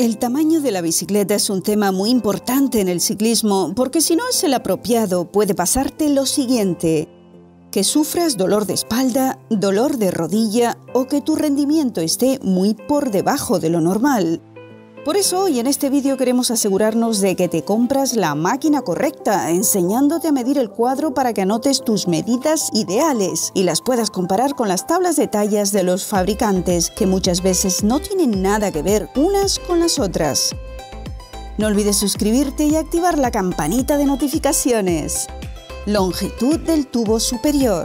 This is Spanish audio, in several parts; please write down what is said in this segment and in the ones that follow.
El tamaño de la bicicleta es un tema muy importante en el ciclismo, porque si no es el apropiado puede pasarte lo siguiente: que sufras dolor de espalda, dolor de rodilla o que tu rendimiento esté muy por debajo de lo normal. Por eso hoy en este vídeo queremos asegurarnos de que te compras la máquina correcta, enseñándote a medir el cuadro para que anotes tus medidas ideales y las puedas comparar con las tablas de tallas de los fabricantes, que muchas veces no tienen nada que ver unas con las otras. No olvides suscribirte y activar la campanita de notificaciones. Longitud del tubo superior.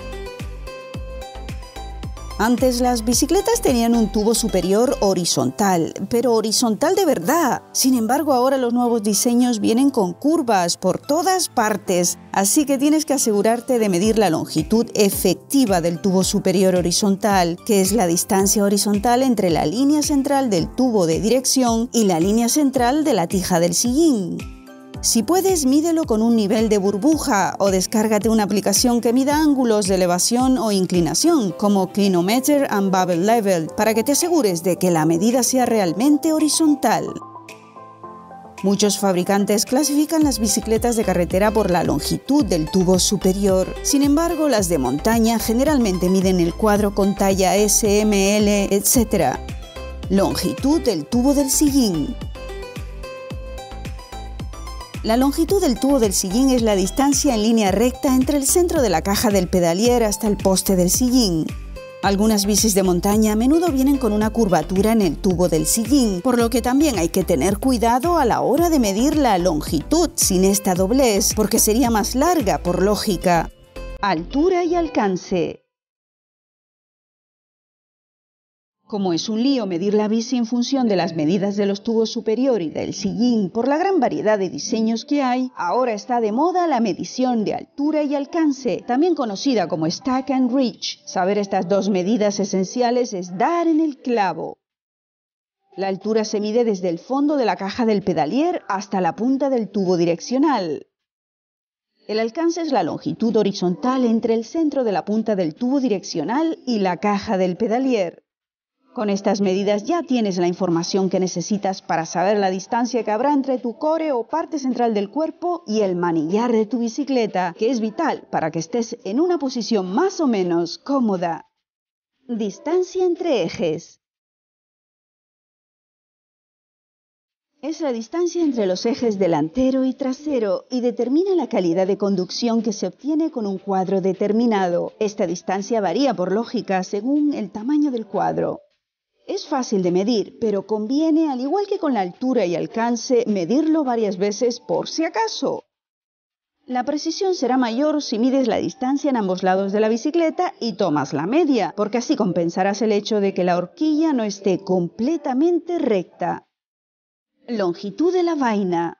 Antes las bicicletas tenían un tubo superior horizontal, pero horizontal de verdad. Sin embargo, ahora los nuevos diseños vienen con curvas por todas partes, así que tienes que asegurarte de medir la longitud efectiva del tubo superior horizontal, que es la distancia horizontal entre la línea central del tubo de dirección y la línea central de la tija del sillín. Si puedes, mídelo con un nivel de burbuja o descárgate una aplicación que mida ángulos de elevación o inclinación, como Clinometer and Bubble Level, para que te asegures de que la medida sea realmente horizontal. Muchos fabricantes clasifican las bicicletas de carretera por la longitud del tubo superior. Sin embargo, las de montaña generalmente miden el cuadro con talla S, M, L, etc. Longitud del tubo del sillín. La longitud del tubo del sillín es la distancia en línea recta entre el centro de la caja del pedalier hasta el poste del sillín. Algunas bicis de montaña a menudo vienen con una curvatura en el tubo del sillín, por lo que también hay que tener cuidado a la hora de medir la longitud sin esta doblez, porque sería más larga por lógica. Altura y alcance. Como es un lío medir la bici en función de las medidas de los tubos superior y del sillín por la gran variedad de diseños que hay, ahora está de moda la medición de altura y alcance, también conocida como Stack and Reach. Saber estas dos medidas esenciales es dar en el clavo. La altura se mide desde el fondo de la caja del pedalier hasta la punta del tubo direccional. El alcance es la longitud horizontal entre el centro de la punta del tubo direccional y la caja del pedalier. Con estas medidas ya tienes la información que necesitas para saber la distancia que habrá entre tu core o parte central del cuerpo y el manillar de tu bicicleta, que es vital para que estés en una posición más o menos cómoda. Distancia entre ejes. Es la distancia entre los ejes delantero y trasero y determina la calidad de conducción que se obtiene con un cuadro determinado. Esta distancia varía por lógica según el tamaño del cuadro. Es fácil de medir, pero conviene, al igual que con la altura y alcance, medirlo varias veces por si acaso. La precisión será mayor si mides la distancia en ambos lados de la bicicleta y tomas la media, porque así compensarás el hecho de que la horquilla no esté completamente recta. Longitud de la vaina.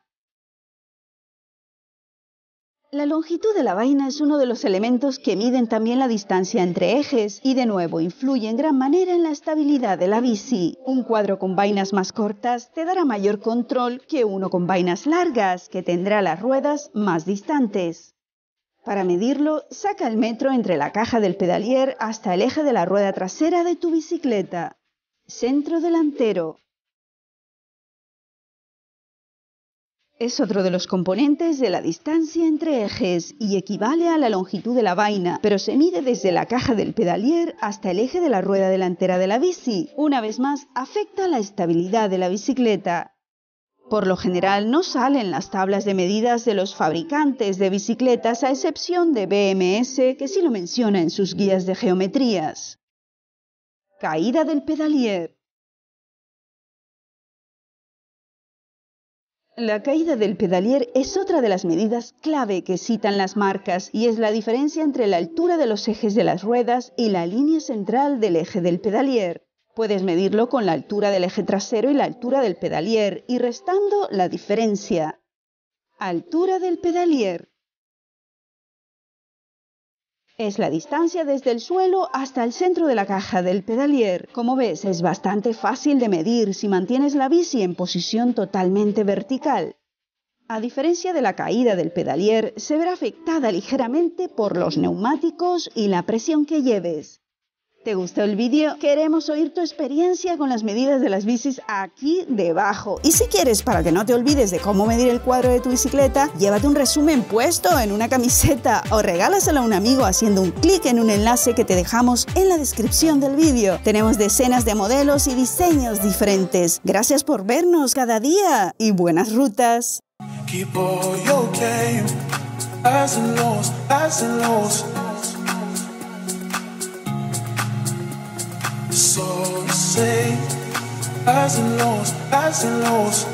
La longitud de la vaina es uno de los elementos que miden también la distancia entre ejes y de nuevo influye en gran manera en la estabilidad de la bici. Un cuadro con vainas más cortas te dará mayor control que uno con vainas largas, que tendrá las ruedas más distantes. Para medirlo, saca el metro entre la caja del pedalier hasta el eje de la rueda trasera de tu bicicleta. Centro delantero. Es otro de los componentes de la distancia entre ejes y equivale a la longitud de la vaina, pero se mide desde la caja del pedalier hasta el eje de la rueda delantera de la bici. Una vez más, afecta la estabilidad de la bicicleta. Por lo general no salen las tablas de medidas de los fabricantes de bicicletas, a excepción de BMS, que sí lo menciona en sus guías de geometrías. Caída del pedalier. La caída del pedalier es otra de las medidas clave que citan las marcas y es la diferencia entre la altura de los ejes de las ruedas y la línea central del eje del pedalier. Puedes medirlo con la altura del eje trasero y la altura del pedalier y restando la diferencia. Altura del pedalier. Es la distancia desde el suelo hasta el centro de la caja del pedalier. Como ves, es bastante fácil de medir si mantienes la bici en posición totalmente vertical. A diferencia de la caída del pedalier, se verá afectada ligeramente por los neumáticos y la presión que lleves. ¿Te gustó el vídeo? Queremos oír tu experiencia con las medidas de las bicis aquí debajo. Y si quieres, para que no te olvides de cómo medir el cuadro de tu bicicleta, llévate un resumen puesto en una camiseta o regálaselo a un amigo haciendo un clic en un enlace que te dejamos en la descripción del vídeo. Tenemos decenas de modelos y diseños diferentes. Gracias por vernos cada día y buenas rutas. Keep all your game, highs and lows, highs and lows. So say, highs and lows, highs and lows.